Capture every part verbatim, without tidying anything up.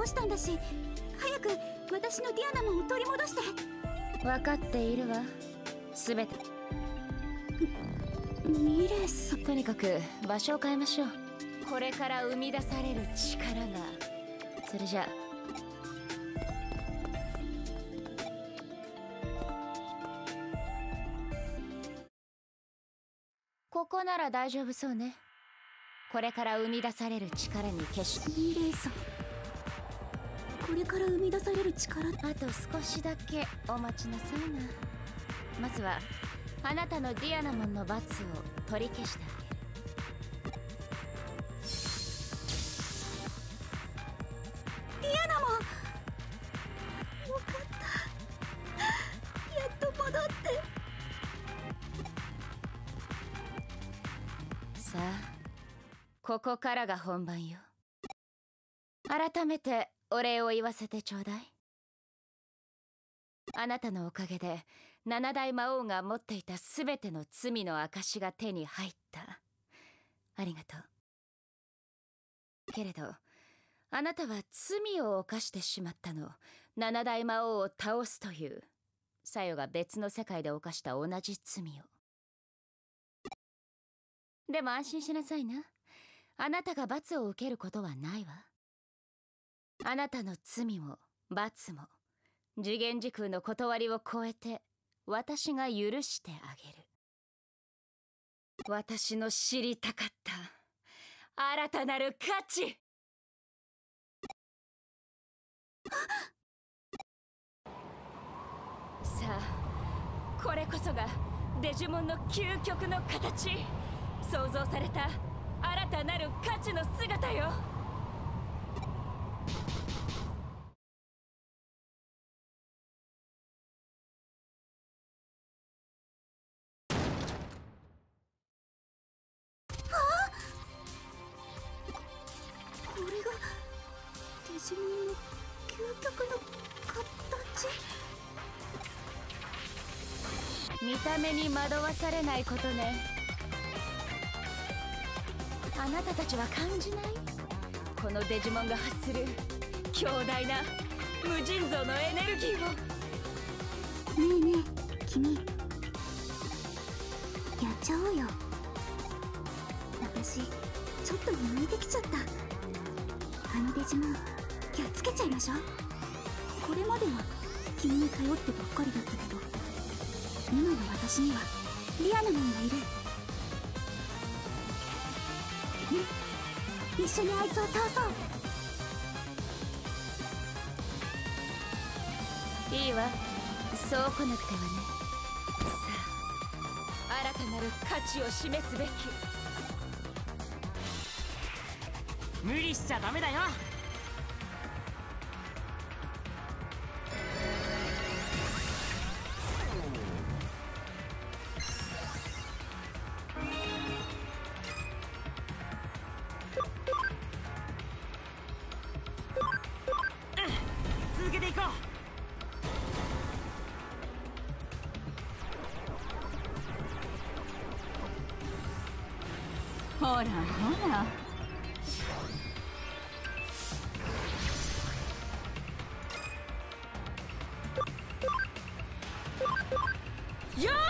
倒したんだし、早く私のディアナモンを取り戻して。 分かっているわ、すべて。 ミレイさん。 とにかく場所を変えましょう。これから生み出される力が。それじゃあ。ここなら大丈夫そうね。これから生み出される力に決し。 ミレイさん、これから生み出される力。 あと少しだけお待ちなさいな。まずはあなたのディアナモンの罰を取り消してあげる。 ディアナモン、よかった、やっと戻って。 さあ、ここからが本番よ。改めてお礼を言わせてちょうだい。あなたのおかげで七大魔王が持っていた全ての罪の証が手に入った。ありがとう。けれどあなたは罪を犯してしまったの。七大魔王を倒すというサヨが別の世界で犯した同じ罪を。でも安心しなさいな。あなたが罰を受けることはないわ。あなたの罪も罰も次元時空の断りを超えて私が許してあげる。私の知りたかった新たなる価値。さあ、これこそがデジモンの究極の形。創造された新たなる価値の姿よ。 これがデジモンの究極の形。 見た目に惑わされないことね。あなたたちは感じない？このデジモンが発する強大な無尽蔵のエネルギーを。 ねえねえ君、やっちゃおうよ。私ちょっと向いてきちゃった。あのデジモンやっつけちゃいましょう。これまでは君に頼ってばっかりだったけど、今の私にはディアナモンがいる。一緒にあいつを倒そう。 いいわ、そう来なくてはね。さあ、新たなる価値を示すべき。 無理しちゃダメだよ。続けていこう。 ほらほら、 よっ！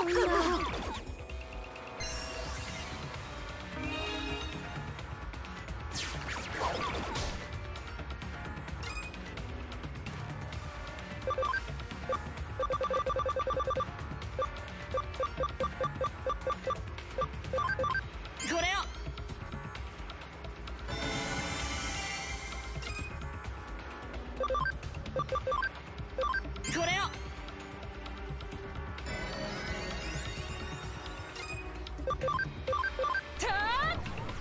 んな。 これよ。これよ。たー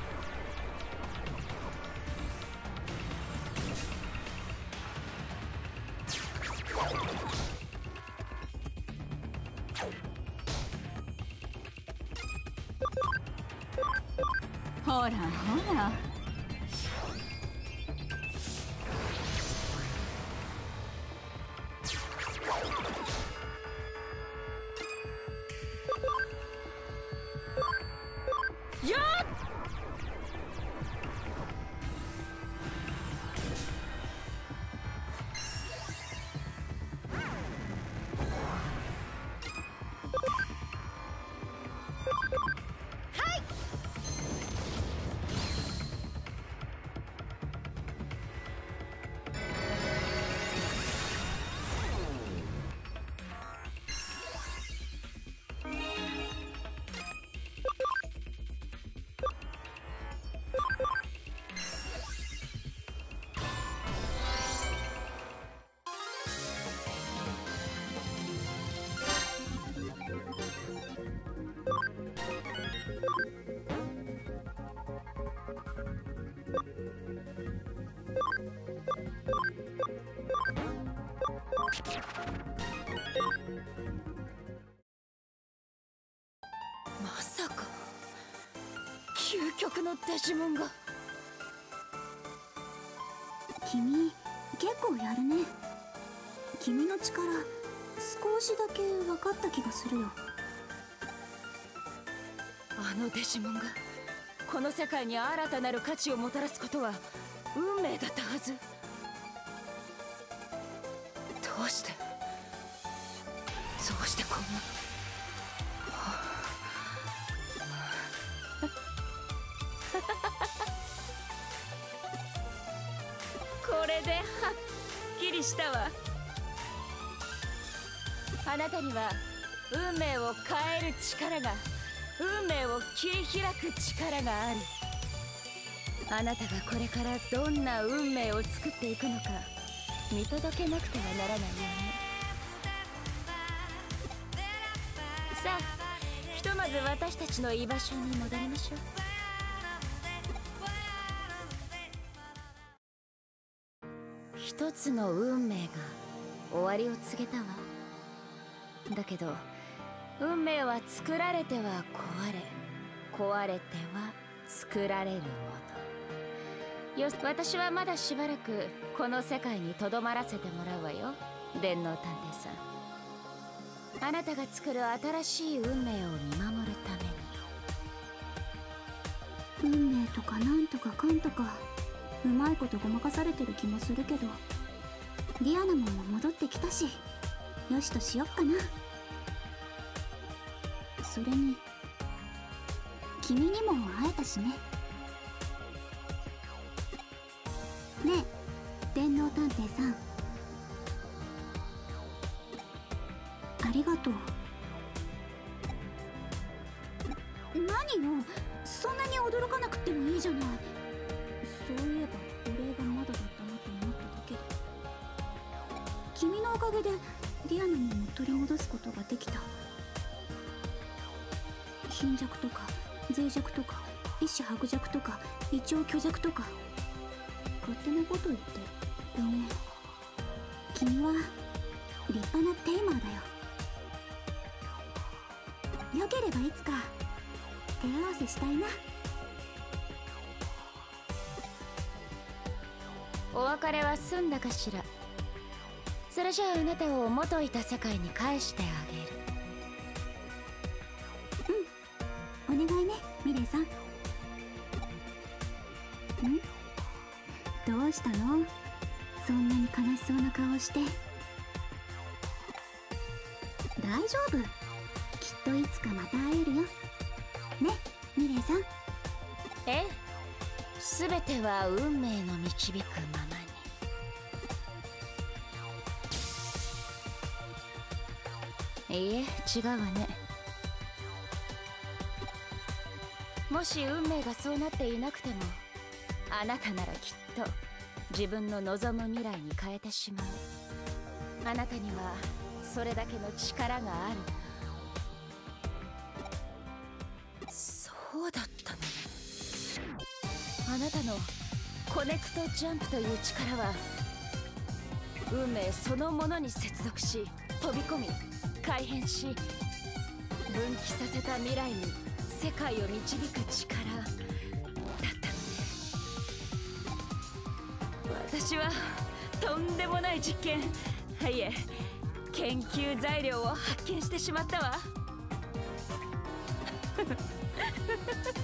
ほらほら。 やっまさか究極のデジモンが。 君結構やるね。君の力少しだけ分かった気がするよ。 あのデジモンがこの世界に新たなる価値をもたらすことは運命だったはず。どうしてそうしてこんなこれではっきりしたわ。あなたには運命を変える力が、運命を切り開く力がある。あなたがこれからどんな運命を作っていくのか見届けなくてはならないよね。さあ、ひとまず私たちの居場所に戻りましょう。一つの運命が終わりを告げたわ。だけど運命は作られては壊れ、壊れては作られるものよ。私はまだしばらくこの世界にとどまらせてもらうわよ、電脳探偵さん。あなたが作る新しい運命を見守るために。 運命とかなんとかかんとかうまいことごまかされてる気もするけど、ディアナモンも戻ってきたし、よしとしよっかな。それに君にも会えたしね。ねえ電脳探偵さん、ありがとう。何よ、そんなに驚かなくてもいいじゃない。そういえばお礼がまだだったなと思っただけで。君のおかげでディアナモンを取り戻すことができた。貧弱とか脆弱とか一種薄弱とか一応虚弱とか勝手なこと言ってごめん。君は立派なテイマーだよ。よければいつか手合わせしたいな。 お別れは済んだかしら。それじゃああなたを元いた世界に返してあげる。 うん、お願いねミレイさん。んどうしたの、そんなに悲しそうな顔して。大丈夫、きっといつかまた会えるよね、ミレイさん。 ええ、全ては運命の導くままに。いいえ、違うわね。もし運命がそうなっていなくても、あなたならきっと自分の望む未来に変えてしまう。あなたにはそれだけの力がある。そうだったのね。あなたのコネクトジャンプという力は運命そのものに接続し、飛び込み改変し、分岐させた未来に世界を導く力だったのね。私はとんでもない実験、いえ研究材料を発見してしまったわ。